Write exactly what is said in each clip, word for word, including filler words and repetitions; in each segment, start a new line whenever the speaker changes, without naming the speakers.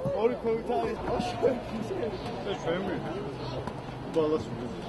Ory komentarz.
Das ist schön. Balas.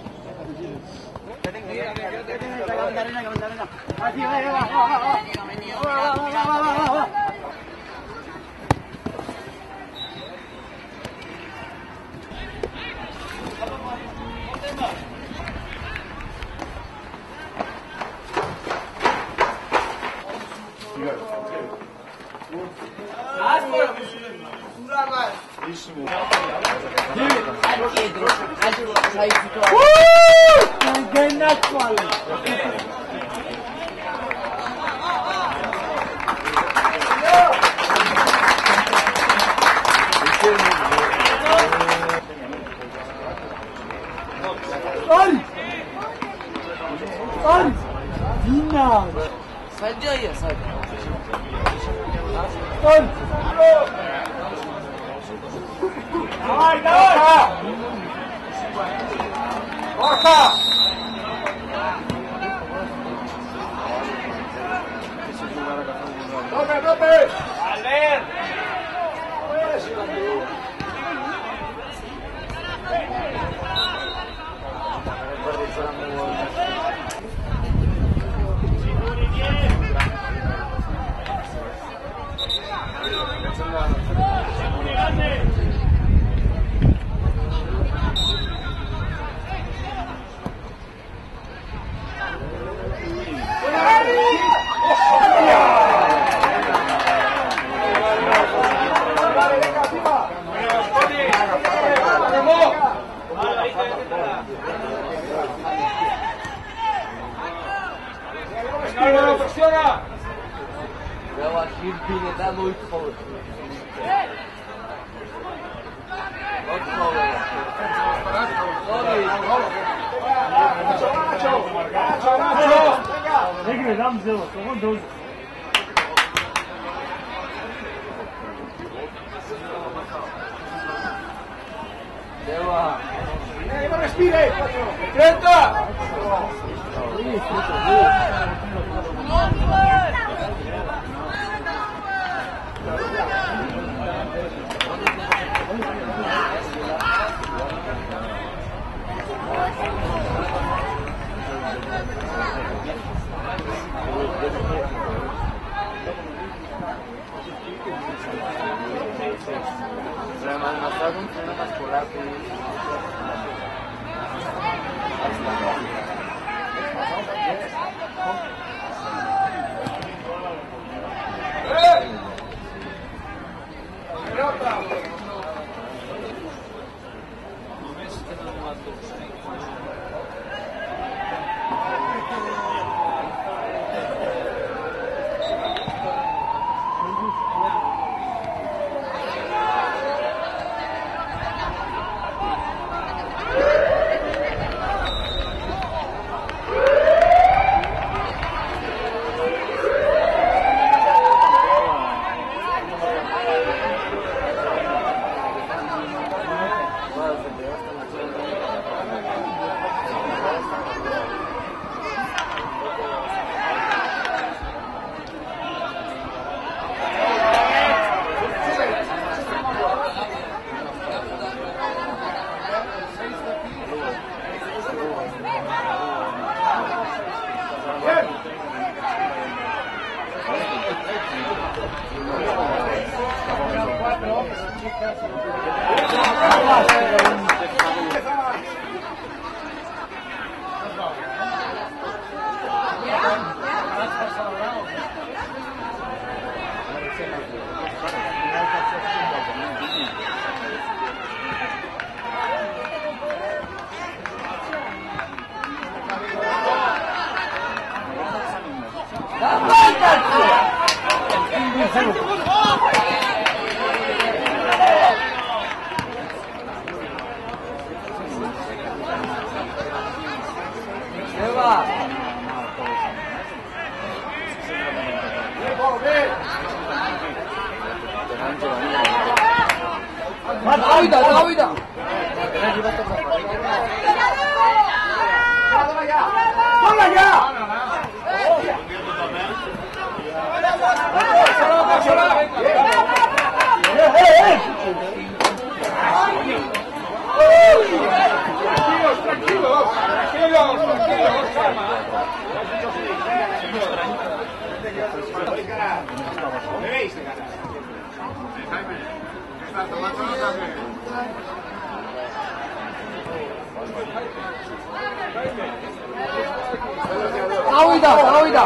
Saja ya saja.
On. Давай, давай. Орка. Добре, добре. Алер.
Eu acho que ele dá muito foda. Olha o foda.
Tem que dar um zelo, só um doze.
Deu a...
Respira aí, tenta!
Semana passada não tinha mais pular com Dávida, Dávida.
Vamos allá. Eh, eh, eh.
Tavida, tavida.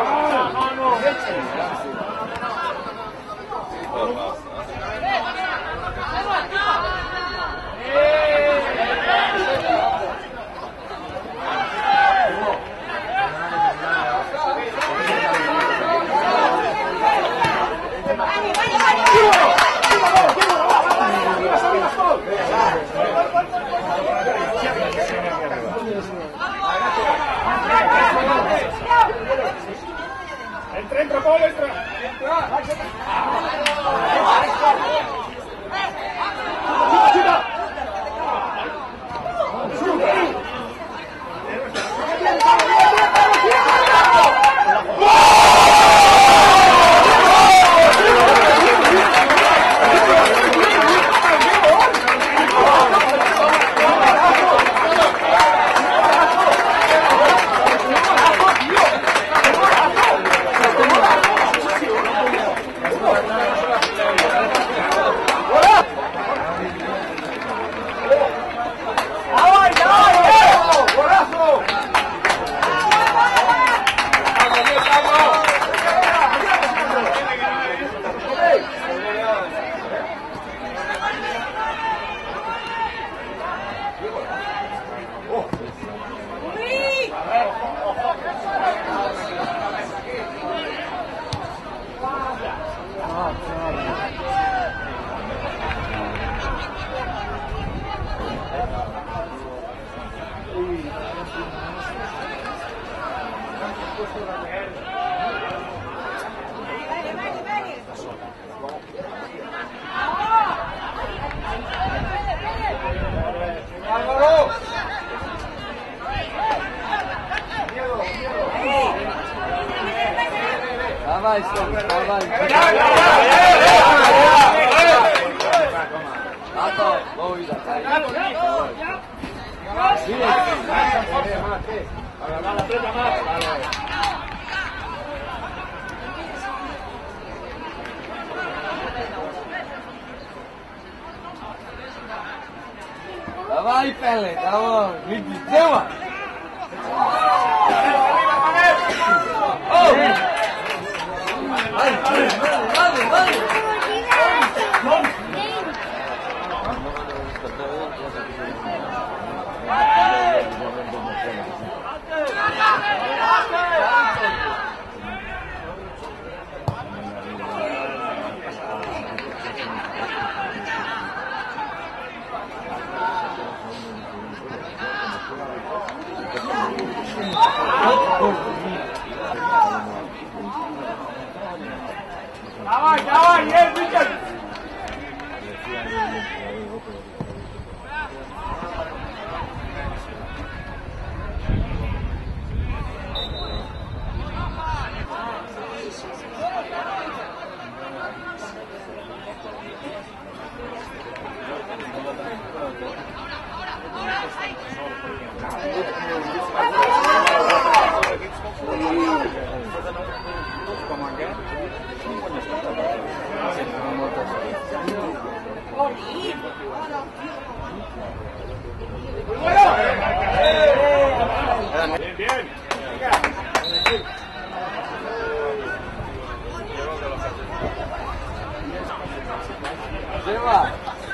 Entra, entra, Paul, entra. Chuta,
Dawaj, dawaj. Na to, Vojda. Dawaj, Pele, dawaj. Vidi, dzieła. Oh! Vale, vale, vale, vale.
Давай, давай, есть, Витя! Bien, bien.
Lleva.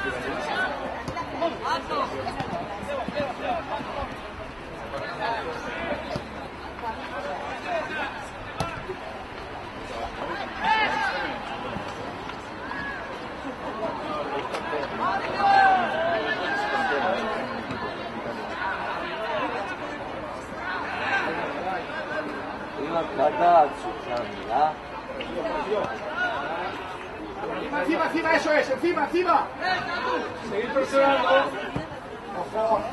Ima cadazzo, Gianni,
Encima, encima, eso es, encima, encima. Seguir presionando. Ojo.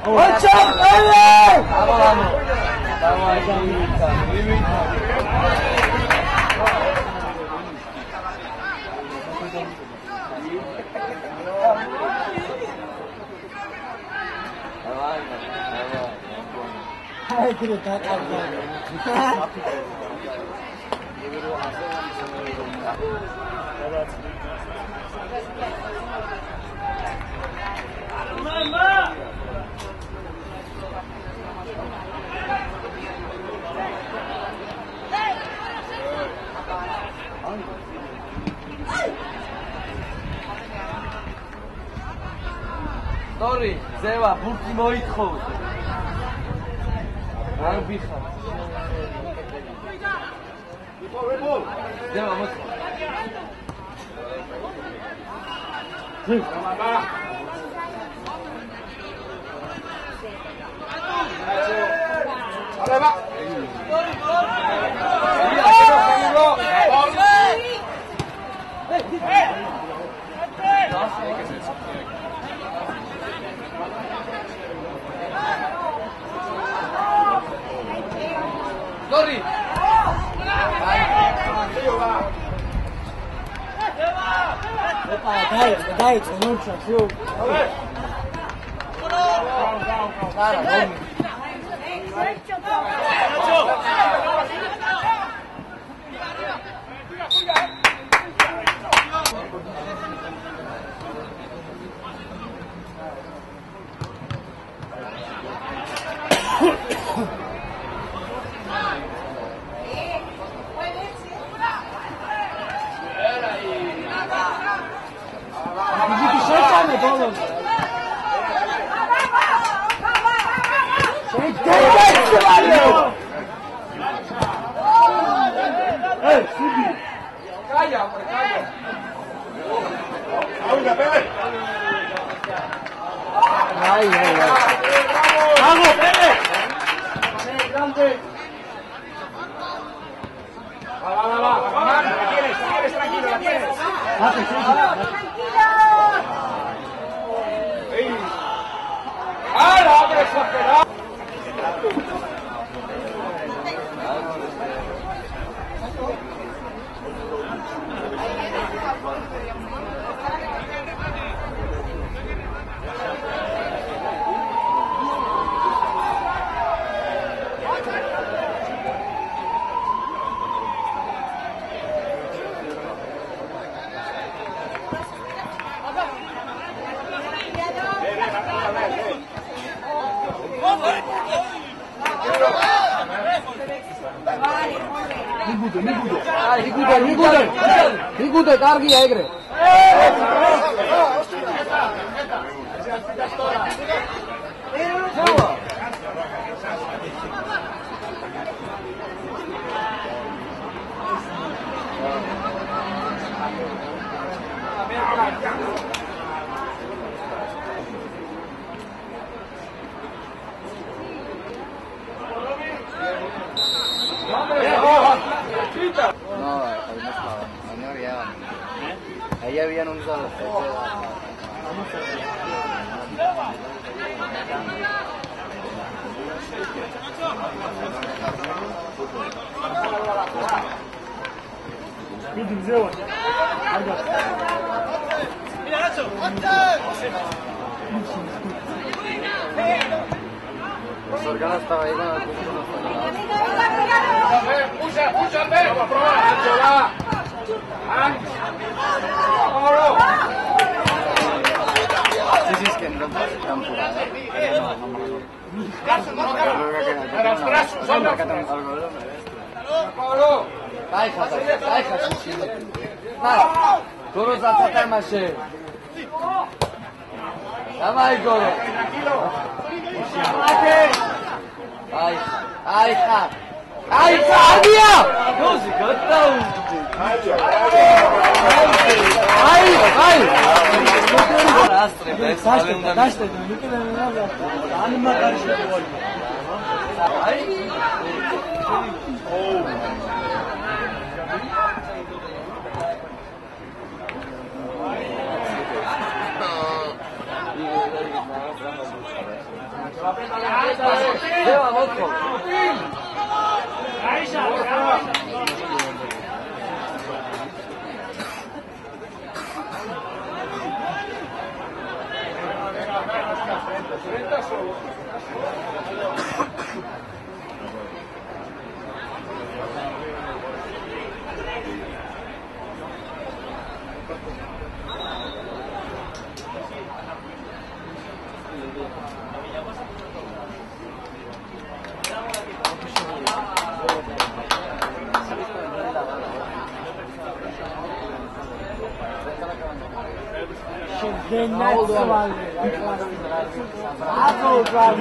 Açam! Evet! Tamam. Tamam.
Hai kira tak ada.
Sorry, Zeva, ბურთი მოითხოვ. არ ვიხარ. Zeva, მოთხოვ.
Arriba.
Sorry.
Opa, dai, dai, non c'è più.
Cara, vamos.
Bizi şaşırtma oğlum. Şey gelmez var ya.
¡Eh, Subi! ¡Calla, hombre, calla! ¡Venga, Pepe!
Ay, ay, ay.
¡Vamos, Pepe! ¡Grande! Va, va, va, va, va, la tienes, la tienes, tranquilo, la tienes. ¡Ah, la hombre, exagerado!
Nikude, Nikude, Nikude, კარგი ეგრე. Ahí habían usado.
Видим, сделать.
Mira, Nacho.
Los órganos estaban ahí con el
Puja, puja, ven. Vamos a probar, Nacho, va. ¡Vámonos!
Sí, sí, es que no pasa temporada. Дай хата, дай хата. На, Горо зацатай маше. Давай, Горо. Ай, ай, ха. Ай, Фабия! Дози, готов. Ай, ай. Растры, без
Даште, даште, никуда не надо. Анима карşı.
Ай. Lleva Bosco.
Cennet sıvalı. Az oldu abi.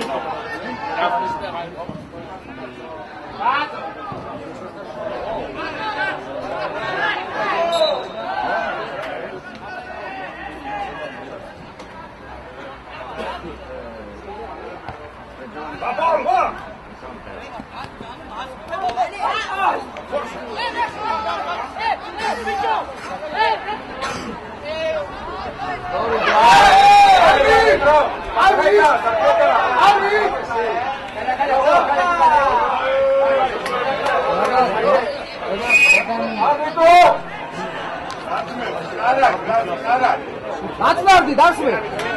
Dans vardı, dans mı?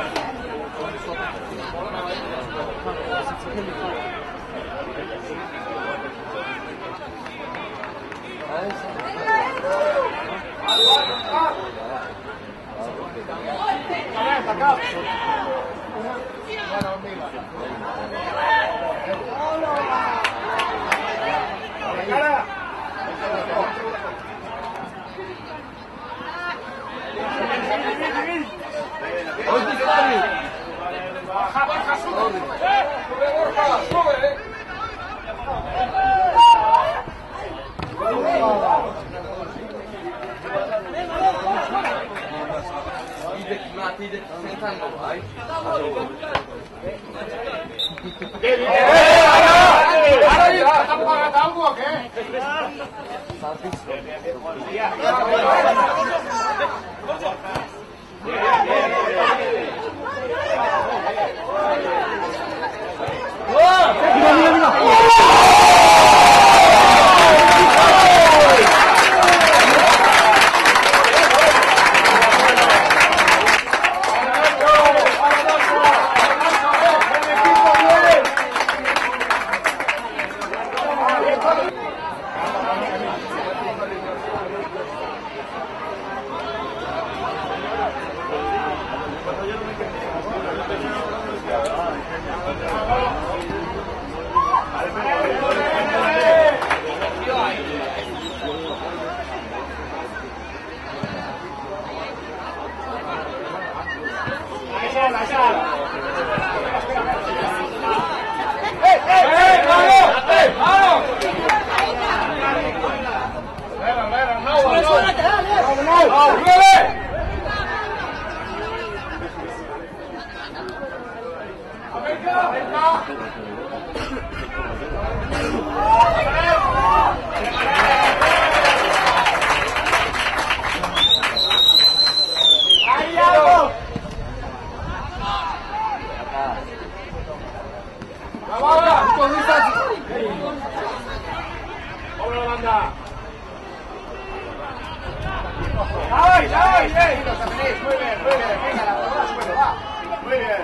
¡Ay, ay, ay! Muy bien, muy bien. Venga, la bola suelo, va. Muy bien.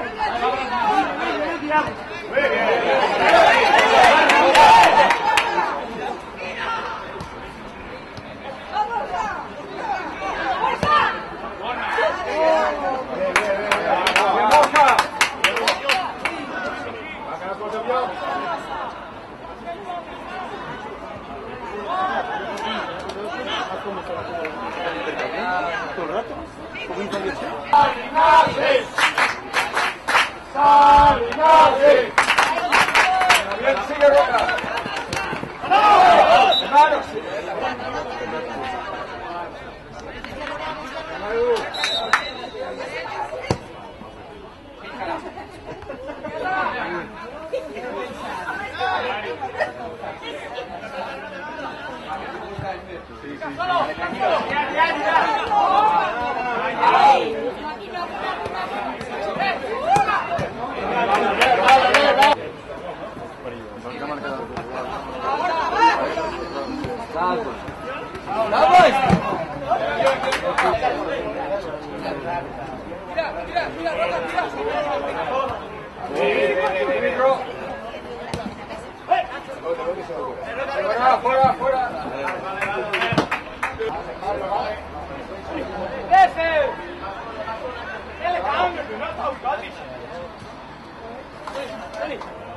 Muy bien. ¡Salinares! ¡Salinares!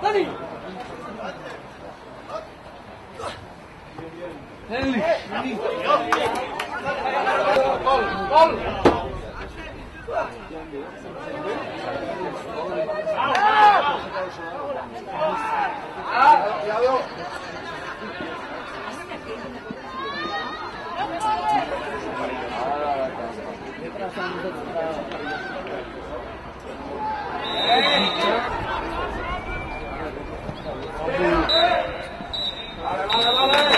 Dani.
Henry.
Gol, gol. Ah, cuidado. Vale, vale, vale.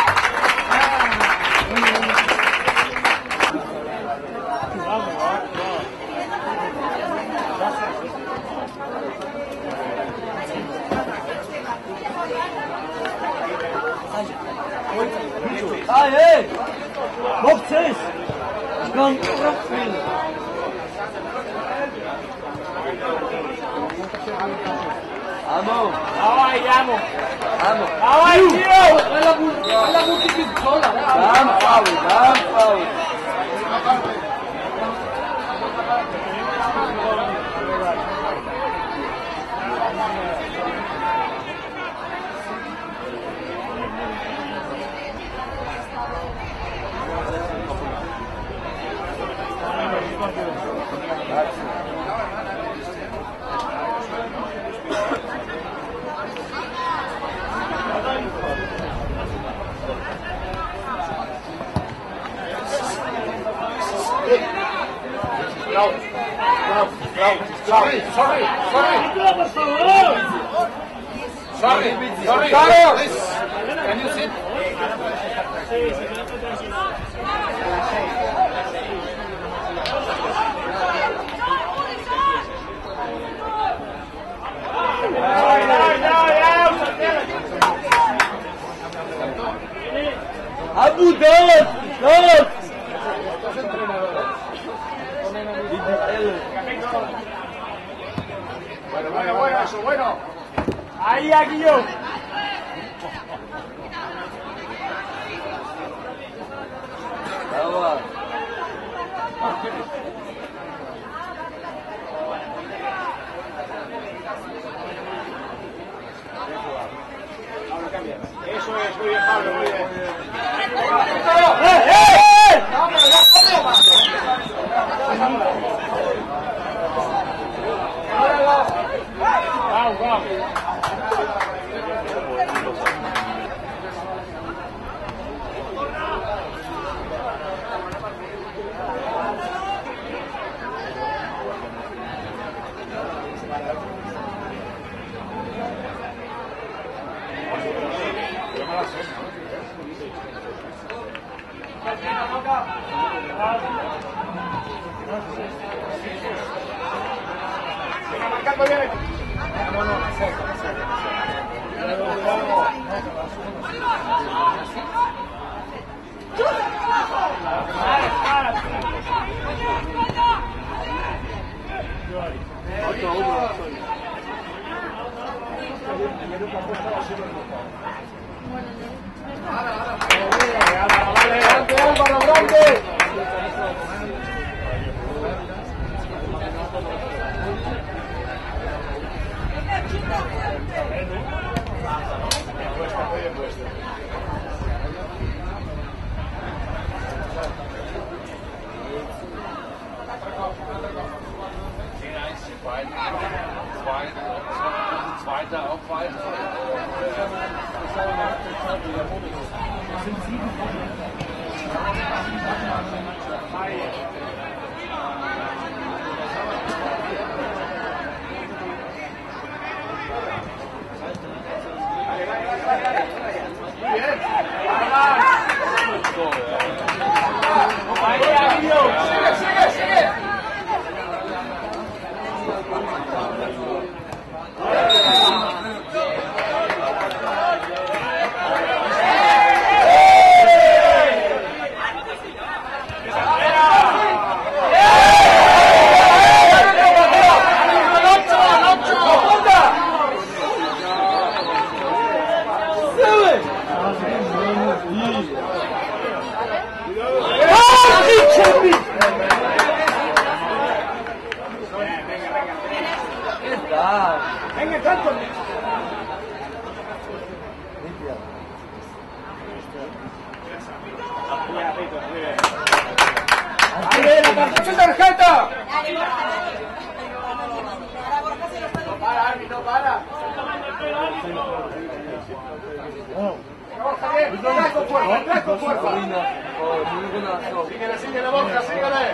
Ai, ei! Vocês! Não,
Vamos.
Ahí, vamos.
Vamos.
Ahí, tío.
La multipistola. Dan foul, dan foul.
Bravo, bravo, bravo. Sorry, sorry, sorry. Sorry, sorry. Carlos, can you sit?
Abu Dhabi, Dhabi.
Bueno, bueno, bueno, eso, bueno.
Ahí, aquí yo.
Vamos.
Ahora cambia. Eso es, muy bien, Pablo, muy bien.
¡Eh, eh, eh!
¡Vamos, ya,
Vamos, vamos.
Venga, marcando bien. Grande, Álvaro, grande.
Zweiter auch weiter.
Sigue, sigue, sigue.
Ih!
¿Qué tal?
Venga, tanto. Ahí viene, tarjeta, tarjeta. No para, Armi, no para. Borja, bien, trae con fuerza, trae con fuerza. Síguele, síguele, Borja, síguele.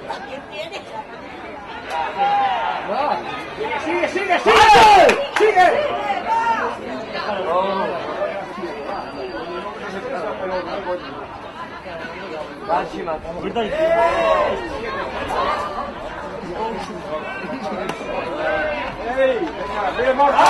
Sigue, sigue, sigue. Sigue. Bien, Borja.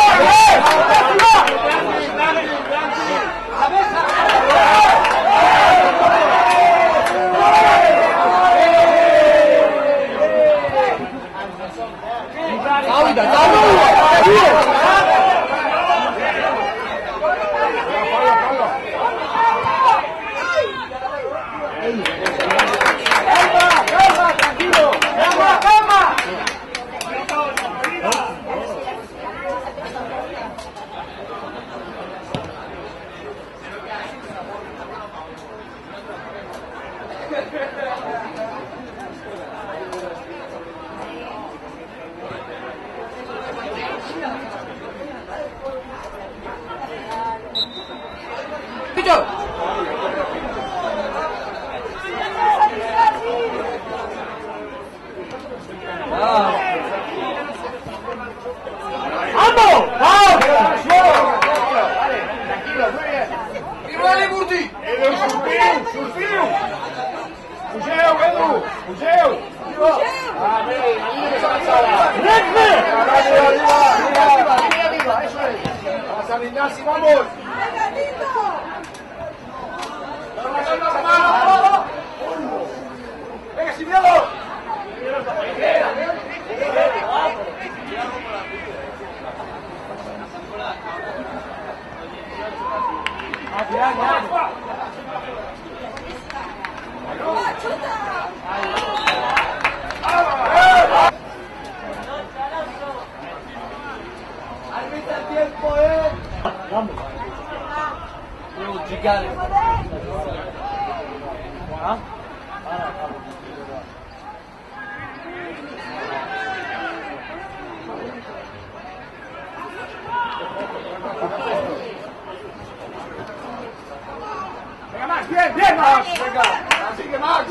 Venga, Max, bien, bien, Max. Venga, sigue Max.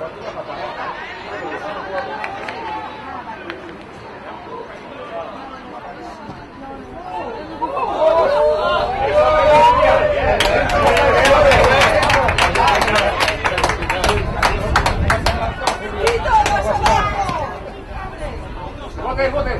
Bote, bote.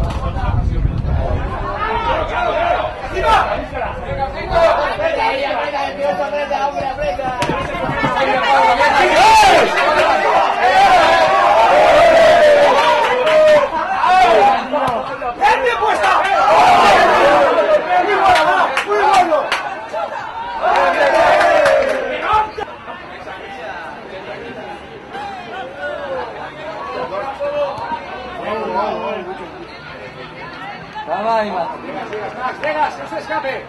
Dawaj, Max.
Max, Vegas, no se escape.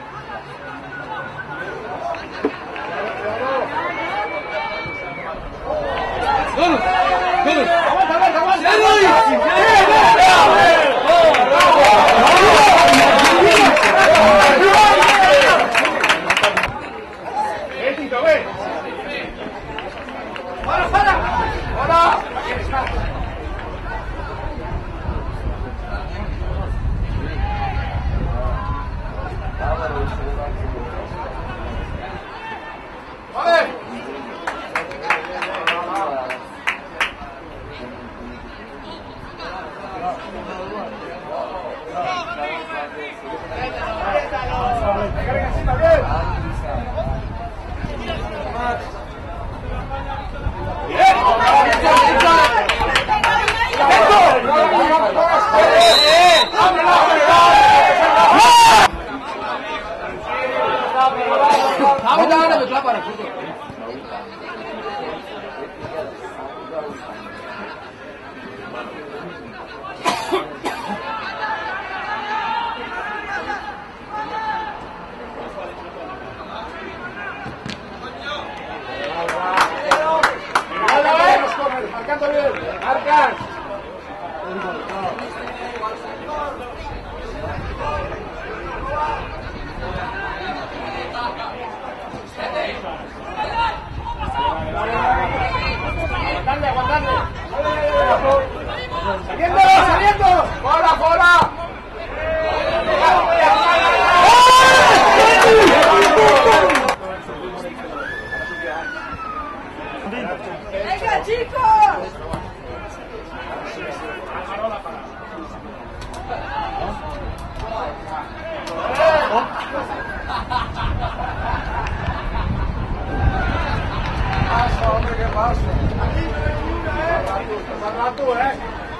Vamos, vamos.
Aguanta, aguanta, aguanta. Ven, Tito, ven. ¡Para, para! ¡Para! ¡Vale! pasa, hombre, qué pasa. Más tú, ¿eh?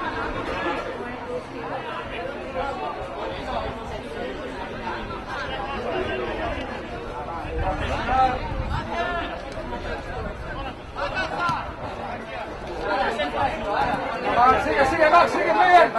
Sigue, sigue, Max, sigue, muy bien.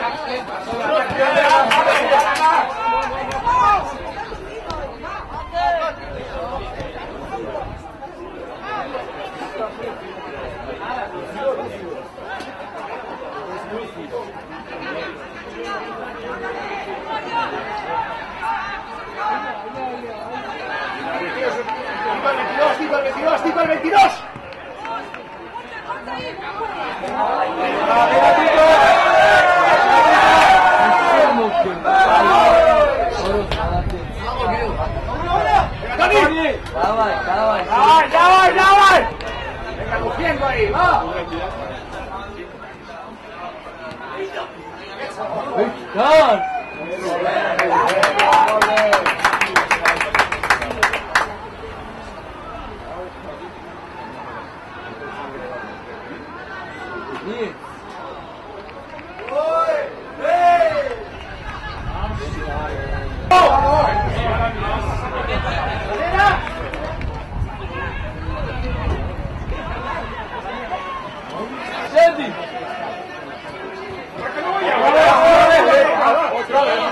Tipo el veintidós, tipo el veintidós.
Давай, давай.
Давай, давай, давай. Venga, cogiendo ahí, va.
Gol. Bien. Sedi.
Otra vez.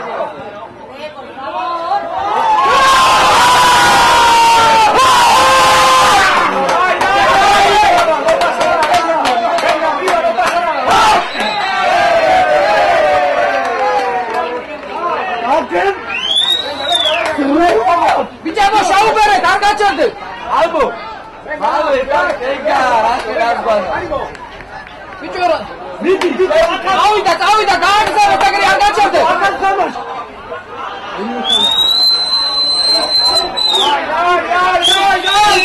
Bicara Şahu Bere, dar kaçırdı. Al bu. Al yeter, tekrar, tekrar bana. Bicara. Şahu da, Şahu da, daha güzel tekrar kaçırdı.
Ay, ay, ay, ay, ay.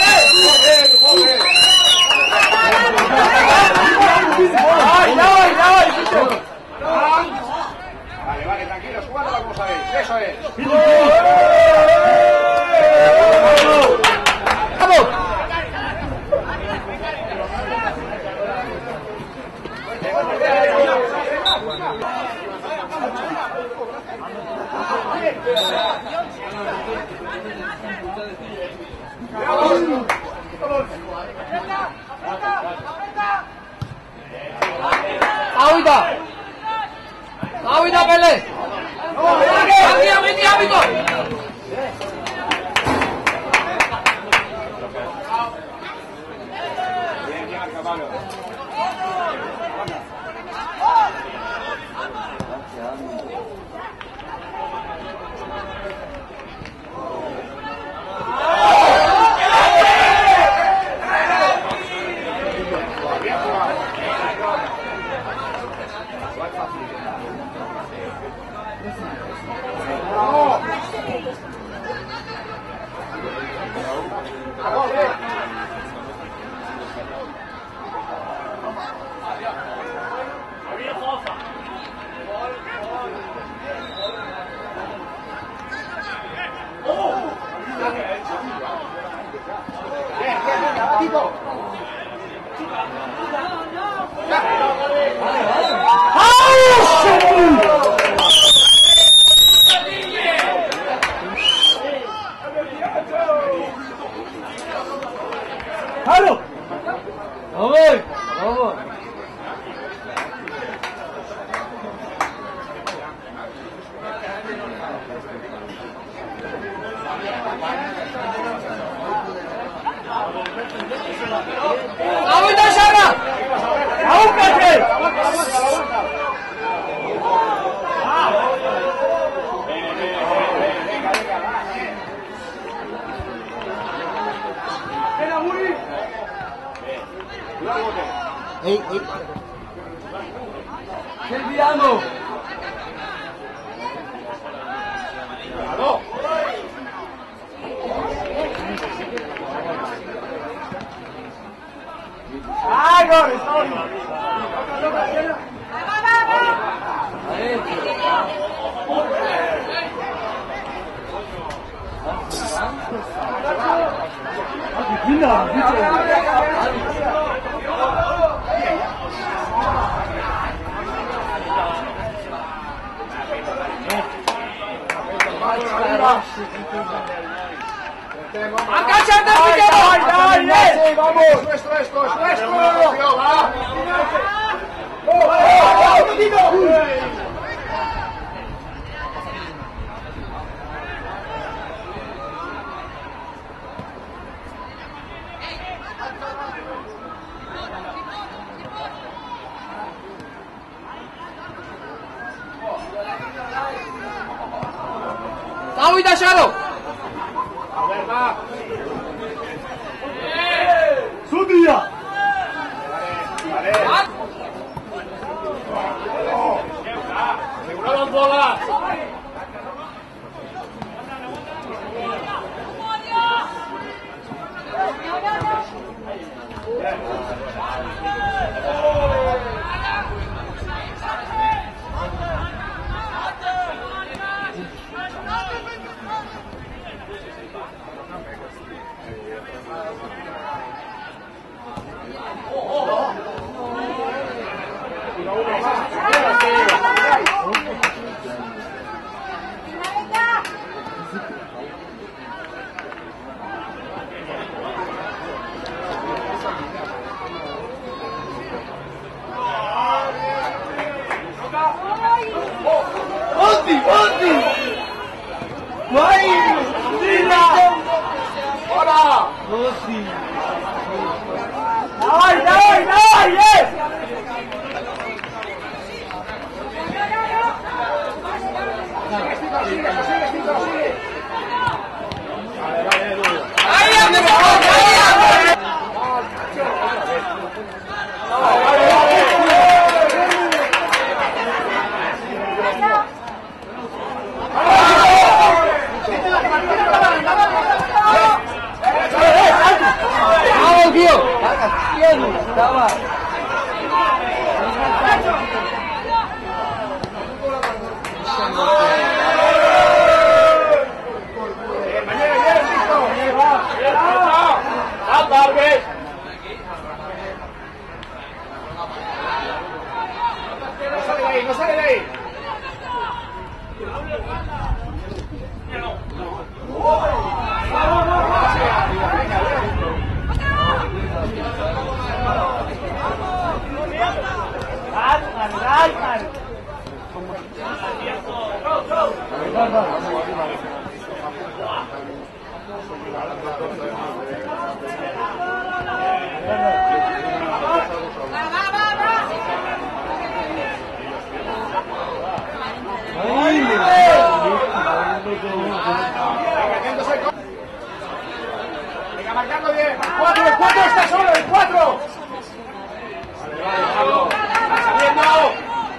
Ay, ay, ay. Vale, vale, tranquilos, jugando la cosa ahí. Eso es.
Vamos. Ahorita. Ahorita pele. Aquí, aquí, amigo.
Bien, bien, caballo.
Halo. Vamos, vamos. Ahorita sana. Ahúcate. Ey, ey. Silviano.
¡Aló! ¡Ay, gol!
Ahí. ¡Engancha antes,
¡Ay,
Piquero!
ay, ay! ¡Eh! ¡Vamos! ¡Es nuestro esto! ¡Es nuestro! ¡Va! ¡Oh, oh, oh!
Tahu dah Syarul.
A ver, va.
Sudia!
Vale, vale. Aseguramos bolas.
Monty! Monty! Vai! Tira!
¡Hola!
Monty!
¡Ay, ay, ay! ¡Eh! Sigue, sigue, sigue, sigue, sigue. Vale, vale, Edu.
¡Ahí anda, ahí anda!
Vale, vale, vale.
¡Vamos, tío! ¡Estaba!
No sale de ahí, no sale de ahí. Venga, marcando bien. El cuatro, el cuatro está solo, el cuatro. Vale, vale, Pablo. Está saliendo.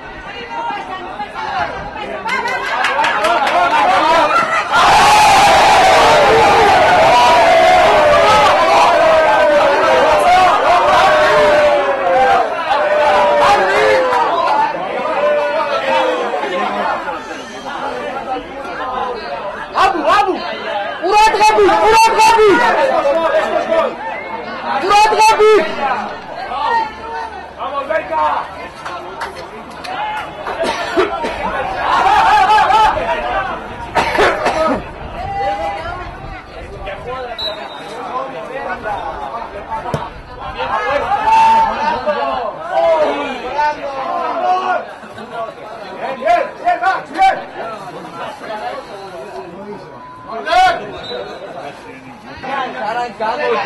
Abu, Abu! Murat Gabi! Murat Gabi! Murat Gabi!
Vamos, Berka. Bien, bien, bien, va, bien.
Arrancando.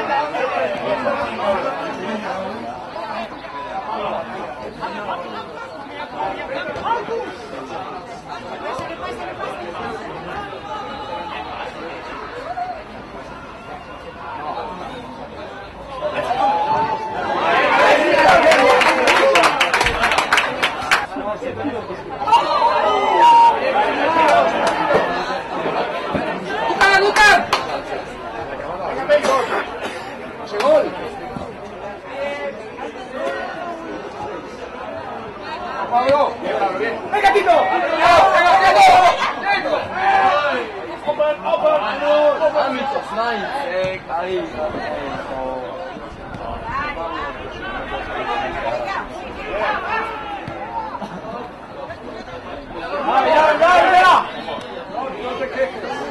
¡Lucan, Lucan!
Venga, Bacon. Ese gol. Pablo. Bien, Pablo, bien. ¡Venga, Tito! ¡Venga, Tito! ¡Open, open!
Amigos, nice. Eh, ahí.
¡Vaya, vaya, vaya! No te quejes.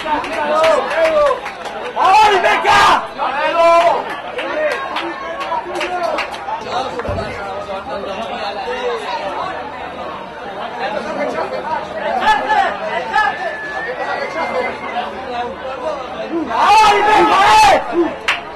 ¡Ay, venga! ¡Ay, venga!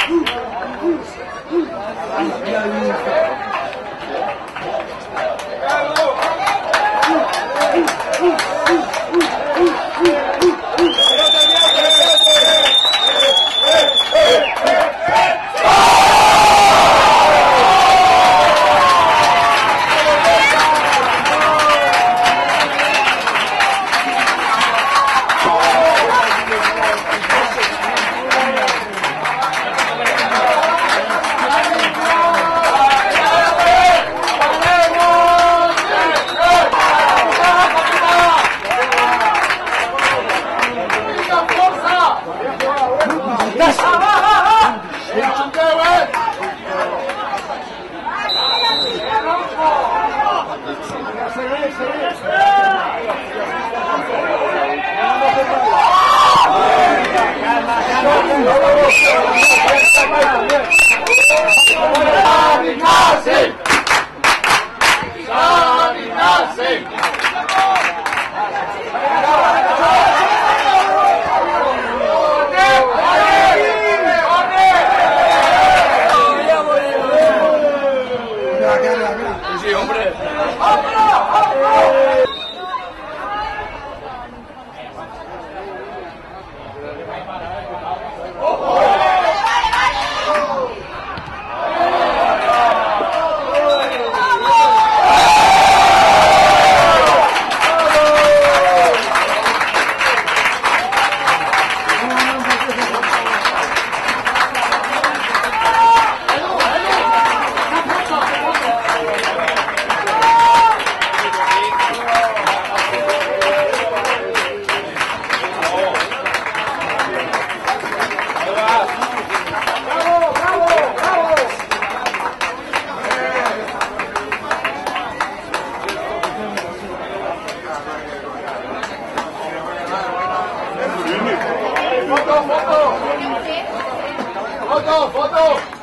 Sí, hombre. Foto, foto. Foto, foto.